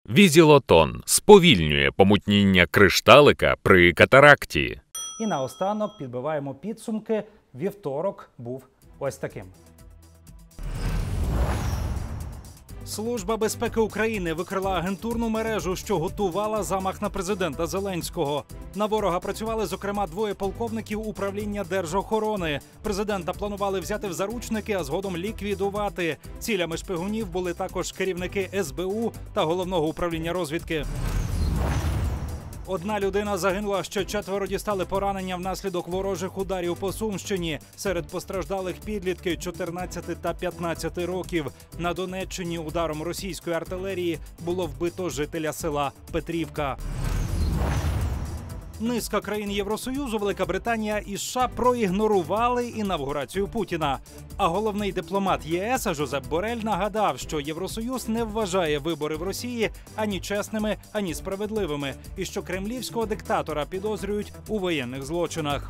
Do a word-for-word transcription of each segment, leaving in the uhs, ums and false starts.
Візілотон сповільнює помутніння кришталика при катаракті. І наостанок підбиваємо підсумки. Вівторок був ось таким. Служба безпеки України викрила агентурну мережу, що готувала замах на президента Зеленського. На ворога працювали, зокрема, двоє полковників управління держохорони. Президента планували взяти в заручники, а згодом ліквідувати. Цілями шпигунів були також керівники ес бе у та Головного управління розвідки. Одна людина загинула, ще четверо дістали поранення внаслідок ворожих ударів по Сумщині. Серед постраждалих підлітки чотирнадцяти та п'ятнадцяти років. На Донеччині ударом російської артилерії було вбито жителя села Петрівка. Низка країн Євросоюзу, Велика Британія і США проігнорували інавгурацію Путіна. А головний дипломат є ес Жозеп Борель нагадав, що Євросоюз не вважає вибори в Росії ані чесними, ані справедливими, і що кремлівського диктатора підозрюють у воєнних злочинах.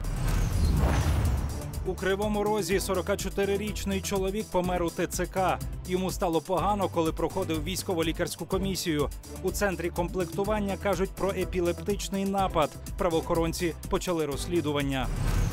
У Кривому Розі сорокачотирирічний чоловік помер у те це ка. Йому стало погано, коли проходив військово-лікарську комісію. У центрі комплектування кажуть про епілептичний напад. Правоохоронці почали розслідування.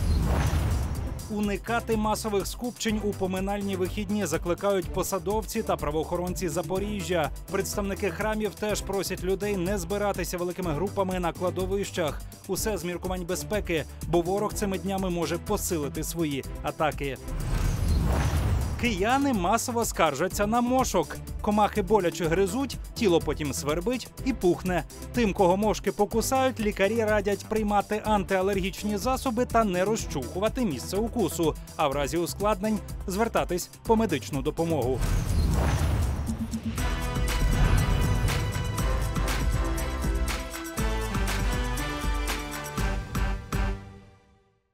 Уникати масових скупчень у поминальні вихідні закликають посадовці та правоохоронці Запоріжжя. Представники храмів теж просять людей не збиратися великими групами на кладовищах. Усе з міркувань безпеки, бо ворог цими днями може посилити свої атаки. Кияни масово скаржаться на мошок. Комахи боляче гризуть, тіло потім свербить і пухне. Тим, кого мошки покусають, лікарі радять приймати антиалергічні засоби та не розчухувати місце укусу, а в разі ускладнень звертатись по медичну допомогу.